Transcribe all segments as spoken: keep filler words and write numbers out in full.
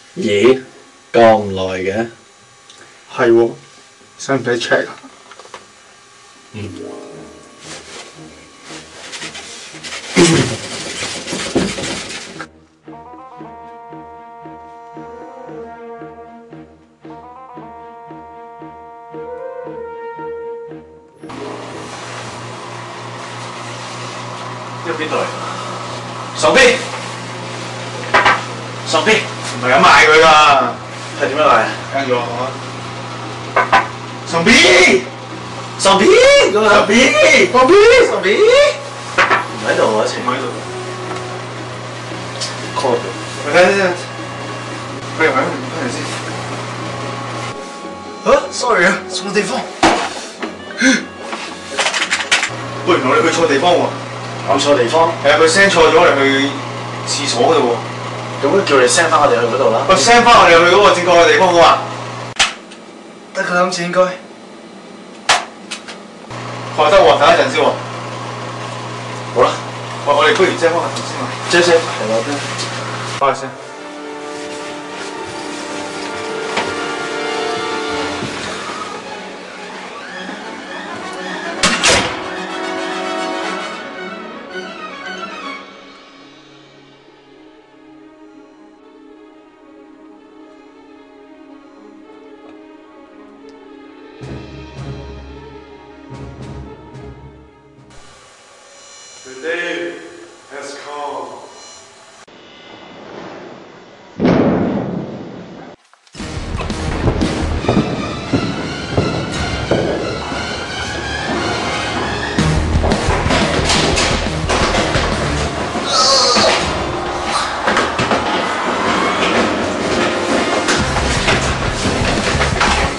咦，咁耐嘅？ 係喎，使唔使 check 啊？ 嗯。 呢個邊度嚟？傻逼！傻逼！唔係咁賣佢㗎，係點樣賣？跟住我講啊！傻逼！傻逼！咁傻逼！傻逼！傻逼！唔喺度啊，情唔喺度。call 佢。我睇先，佢入嚟，翻嚟先。啊 ，sorry 啊，錯地方。喂，原來你去錯地方喎。搞錯地方？係啊，佢 send 錯咗我哋去廁所嘅喎。咁叫你 send 翻我哋去嗰度啦。喂 ，send 翻我哋去嗰個正確嘅地方嘅嘛？得佢諗住應該。話得喎，等一陣先喎。好啦，喂，我哋不如遮翻個頭先啊。遮遮。係啦，遮。翻去先。The day has come.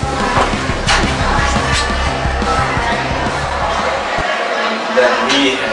Let me